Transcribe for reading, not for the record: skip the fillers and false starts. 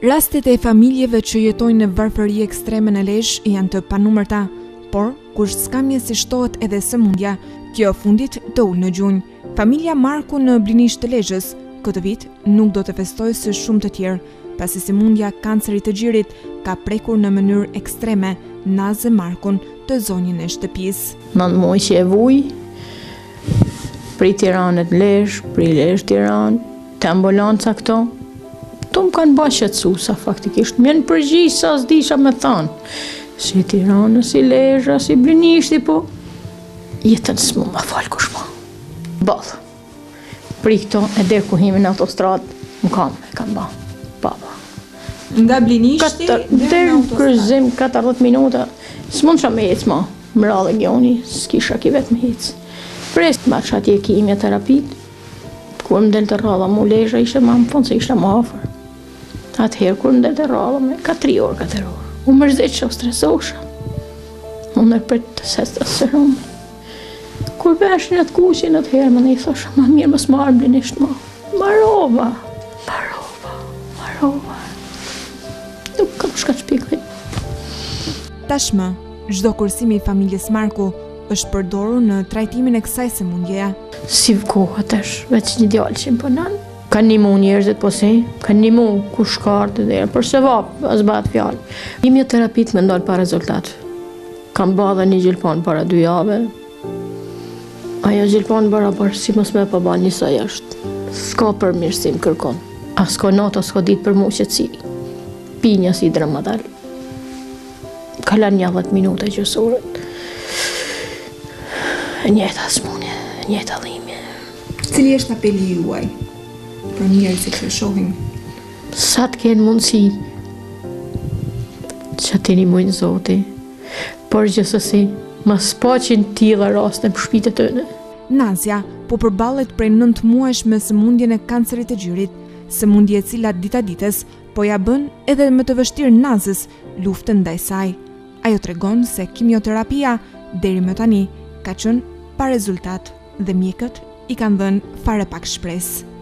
Rastet e familjeve që jetojnë në varfëri ekstreme në Lezhë janë të panumërta, por kur skamjesishtohet edhe sëmundja, kjo fundit të ul në gjunjë. Familja Marku në Blinisht të Lezhës këtë vit nuk do të festojë si shumë të tjerë, pasi sëmundja kancerit të gjirit ka prekur në mënyrë ekstreme Nazë Markun të zonjën e shtëpisë. 9 muaj që e vuj, pri Tiranët Lezhë, pri Lezhë Tiranë, të ambulanca këto. To më kanë ba shqetësuesa faktikisht, më në përgjigj sa s'disha me thanë. Si Tirana, si Lezhë, si Blinishti, po jetën s'mu ma falë kush ma. Balë. Pri këto e der ku himi në autostradë, më kam ba. Baba. Nga Blinishti? Der në kryzim 40 minuta, s'mund qa me hecë ma. Më ra legioni, s'kisha ki vetë me hecë. Prest ma që atje kimja terapit, kur më del të rralla mu Lezhë, ishe ma më fonë se ishe ma afer. Atëherë, kur më del të rralla me, ka 3 orë, 4 orë. Unë mërzit që o stresosha. Unë nërpër të testosteron. Kur veshin atë kushin atëherë, më ne i thosha, ma mirë mës marë Blinisht ma. Marova. Nuk kam shka shpikoj. Tashmë, çdo kursimi i familjes Marku është përdorur në trajtimin e kësaj sëmundjeja. Si vkoha tash, veç një djalë që më pënon. Kanë nimu njerëzit po si, kanë nimu ku shkartë dhe për se vapë, as bat fjallë. Kimioterapit me ndonë pa rezultat. Kam ba dhe një gjilpon para 2 jave. Ajo gjilpon barabar si mos me pa ba njësa jashtë. S'ka përmirësim kërkon. A s'ka nato, s'ka ditë për mu qëtësi. Pinja si dramadal. Kalan 10 minuta gjësorët. Njeta s'mune, njeta dhimje. Cili është apeli juaj për njerëzit që shohin? Sa të kenë mundësi që të një mujnë Zoti, por gjithsesi, mas paqin tilla raste në shpitë të tëne. Nazja po përballet prej 9 muajsh me sëmundjen e kancerit të gjirit, sëmundje e cila dita ditës po ja bën edhe më të vështirë Nazës luftën ndaj saj. Ajo tregon se kimioterapia deri më tani ka qenë pa rezultat dhe mjekët i kanë dhënë fare pak shpresë.